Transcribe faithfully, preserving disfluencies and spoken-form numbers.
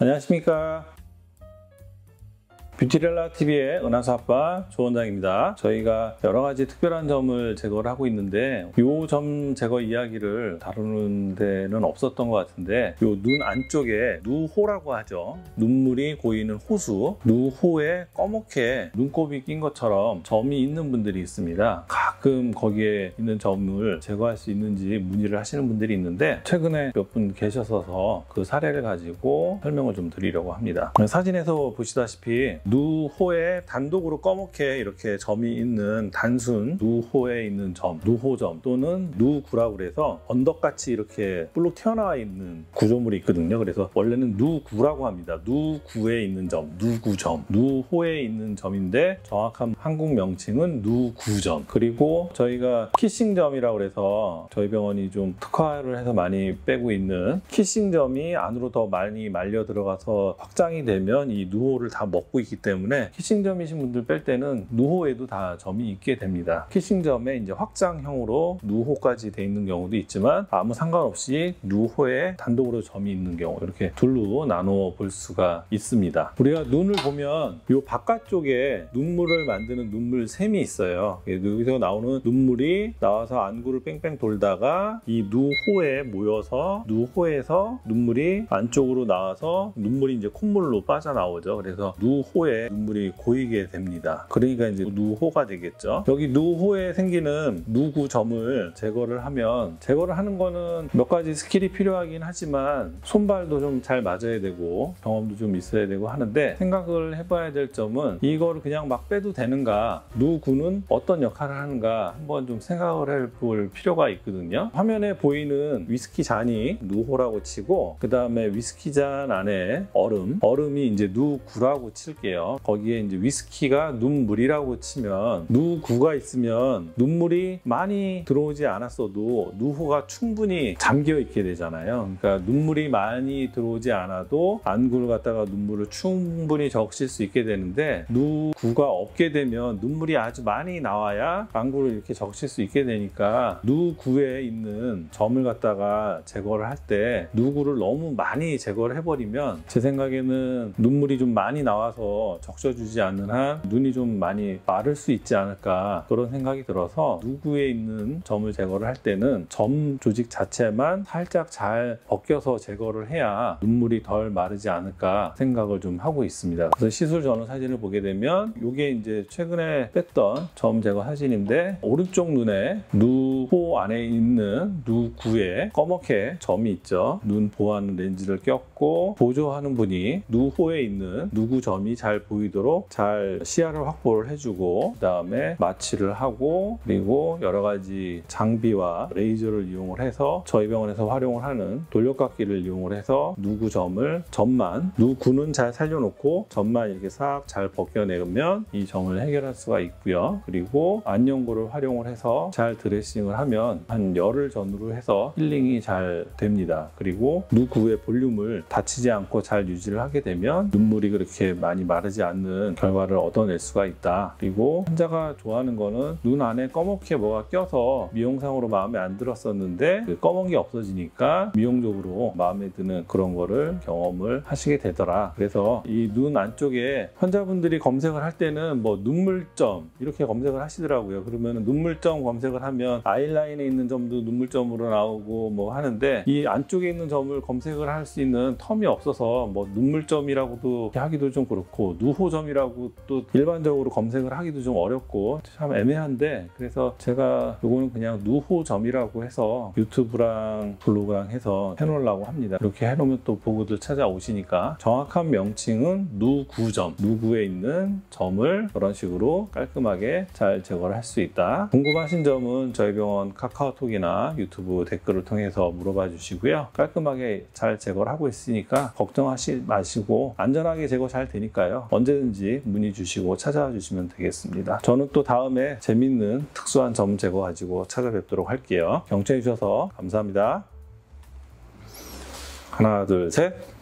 안녕하십니까. 뷰티렐라티비의 은하수 아빠 조원장입니다. 저희가 여러가지 특별한 점을 제거를 하고 있는데 이 점 제거 이야기를 다루는 데는 없었던 것 같은데 이 눈 안쪽에 누호라고 하죠. 눈물이 고이는 호수, 누호에 꺼멓게 눈곱이 낀 것처럼 점이 있는 분들이 있습니다. 가끔 거기에 있는 점을 제거할 수 있는지 문의를 하시는 분들이 있는데 최근에 몇 분 계셔서 그 사례를 가지고 설명을 좀 드리려고 합니다. 사진에서 보시다시피 누호에 단독으로 꺼멓게 이렇게 점이 있는 단순 누호에 있는 점, 누호점 또는 누구라고 그래서 언덕같이 이렇게 볼록 튀어나와 있는 구조물이 있거든요. 그래서 원래는 누구라고 합니다. 누구에 있는 점, 누구점, 누호에 있는 점인데 정확한 한국 명칭은 누구점. 그리고 저희가 키싱점이라고 해서 저희 병원이 좀 특화를 해서 많이 빼고 있는 키싱점이 안으로 더 많이 말려 들어가서 확장이 되면 이 누호를 다 먹고 있기 때문에 키싱점이신 분들 뺄 때는 누호에도 다 점이 있게 됩니다. 키싱점에 이제 확장형으로 누호까지 돼 있는 경우도 있지만 아무 상관없이 누호에 단독으로 점이 있는 경우 이렇게 둘로 나누어 볼 수가 있습니다. 우리가 눈을 보면 이 바깥쪽에 눈물을 만드는 눈물샘이 있어요. 여기서 나오는 눈물이 나와서 안구를 뺑뺑 돌다가 이 누호에 모여서 누호에서 눈물이 안쪽으로 나와서 눈물이 이제 콧물로 빠져나오죠. 그래서 누호에 눈물이 고이게 됩니다. 그러니까 이제 누호가 되겠죠. 여기 누호에 생기는 누구점을 제거를 하면 제거를 하는 거는 몇 가지 스킬이 필요하긴 하지만 손발도 좀 잘 맞아야 되고 경험도 좀 있어야 되고 하는데 생각을 해봐야 될 점은 이거를 그냥 막 빼도 되는가, 누구는 어떤 역할을 하는가 한번 좀 생각을 해볼 필요가 있거든요. 화면에 보이는 위스키 잔이 누호라고 치고 그 다음에 위스키 잔 안에 얼음, 얼음이 이제 누구라고 칠게요. 거기에 이제 위스키가 눈물이라고 치면 누구가 있으면 눈물이 많이 들어오지 않았어도 누호가 충분히 잠겨 있게 되잖아요. 그러니까 눈물이 많이 들어오지 않아도 안구를 갖다가 눈물을 충분히 적실 수 있게 되는데 누구가 없게 되면 눈물이 아주 많이 나와야 안구를 이렇게 적실 수 있게 되니까 누구에 있는 점을 갖다가 제거를 할 때 누구를 너무 많이 제거를 해버리면 제 생각에는 눈물이 좀 많이 나와서 적셔주지 않는 한 눈이 좀 많이 마를 수 있지 않을까 그런 생각이 들어서 누구에 있는 점을 제거를 할 때는 점 조직 자체만 살짝 잘 벗겨서 제거를 해야 눈물이 덜 마르지 않을까 생각을 좀 하고 있습니다. 그래서 시술 전후 사진을 보게 되면 이게 이제 최근에 뺐던 점 제거 사진인데 오른쪽 눈에 누호 안에 있는 누구에 꺼멓게 점이 있죠. 눈 보호하는 렌즈를 꼈고 보조하는 분이 누호에 있는 누구 점이 잘 보이도록 잘 시야를 확보를 해주고 그 다음에 마취를 하고 그리고 여러 가지 장비와 레이저를 이용을 해서 저희 병원에서 활용을 하는 돌려깎기를 이용을 해서 누구 점을 점만 누구는 잘 살려놓고 점만 이렇게 싹 잘 벗겨내면 이 점을 해결할 수가 있고요. 그리고 안연고를 활용을 해서 잘 드레싱을 하면 한 열흘 전후로 해서 힐링이 잘 됩니다. 그리고 누구의 볼륨을 다치지 않고 잘 유지를 하게 되면 눈물이 그렇게 많이 마르지 않는 결과를 얻어낼 수가 있다. 그리고 환자가 좋아하는 거는 눈 안에 꺼멓게 뭐가 껴서 미용상으로 마음에 안 들었었는데 그 검은 게 없어지니까 미용적으로 마음에 드는 그런 거를 경험을 하시게 되더라. 그래서 이 눈 안쪽에 환자분들이 검색을 할 때는 뭐 눈물점 이렇게 검색을 하시더라고요. 그러면 눈물점 검색을 하면 아이라인에 있는 점도 눈물점으로 나오고 뭐 하는데 이 안쪽에 있는 점을 검색을 할 수 있는 텀이 없어서 뭐 눈물점이라고도 하기도 좀 그렇고 누호점이라고 또 일반적으로 검색을 하기도 좀 어렵고 참 애매한데 그래서 제가 요거는 그냥 누호점이라고 해서 유튜브랑 블로그랑 해서 해놓으려고 합니다. 이렇게 해놓으면 또 보고들 찾아오시니까 정확한 명칭은 누구점, 누구에 있는 점을 그런 식으로 깔끔하게 잘 제거를 할 수 있다. 궁금하신 점은 저희 병원 카카오톡이나 유튜브 댓글을 통해서 물어봐 주시고요. 깔끔하게 잘 제거를 하고 있으니까 걱정하지 마시고 안전하게 제거 잘 되니까요. 언제든지 문의 주시고 찾아와 주시면 되겠습니다. 저는 또 다음에 재밌는 특수한 점 제거 가지고 찾아뵙도록 할게요. 경청해 주셔서 감사합니다. 하나, 둘, 셋.